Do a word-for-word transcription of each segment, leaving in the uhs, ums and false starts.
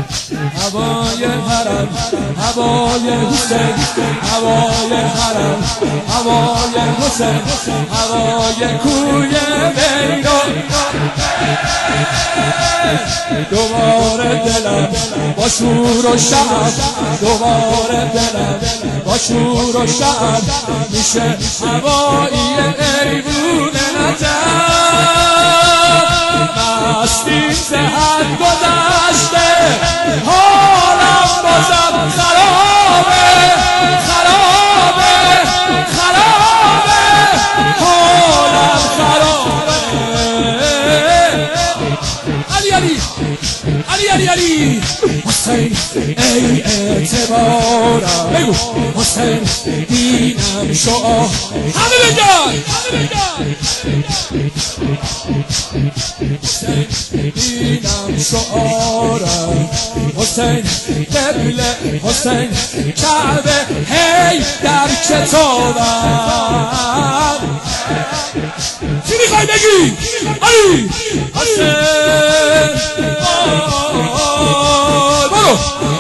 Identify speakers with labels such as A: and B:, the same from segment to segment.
A: هوای حرم هوای حسین هوای حرم هوای حسین هوای کوی میرو دوباره دلم با شور و شعب دوباره دلم با شور و شعب میشه هوایی ایوون نجف مستی زهد گذشته حالم بازم خرابه خرابه خرابه حالم خرابه علی علی علی علی علی حسین ای اعتبارم بگو حسین دینم شعار همه بگن همه بگن حسین دینم شعارم حسین قبله حسین کعبه هی در کتابم چی میخوای بگی؟ علی حسین برو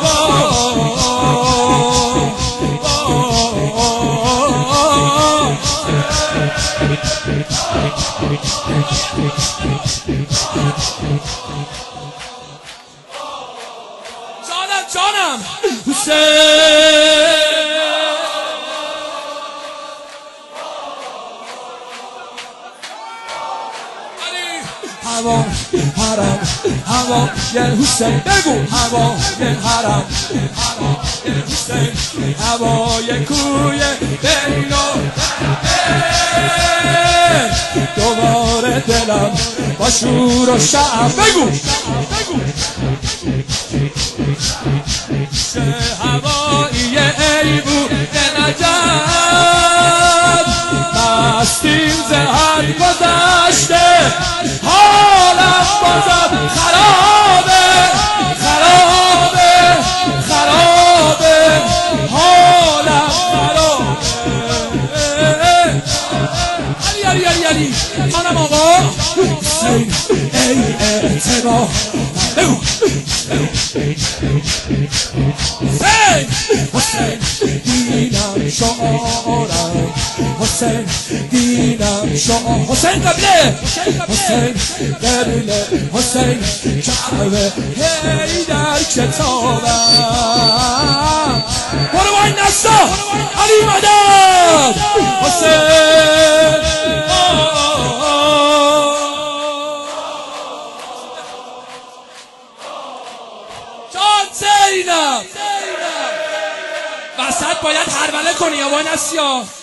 A: جانم جانم حسین هوا حرم هوا یه حسین بگو هوا یه حرم هوا یه حسین هوای کوی بینا دوباره دلم با شور و شعب بگو بگو هوایی ایوون نجف مستیم زهد گذشته حالم بازم خرابه خرابه خرابه حالم خرابه علی علی علی علی منم آقا حسین ای اعتبار بگو حسین حسین دینم شعارم حسین دینم شعار حسین قبله حسین قبله حسین کعبه هی در کتابم برو با این نستا علی مدد حسین جان زینب وسط باید هربله کنی یا با نسیا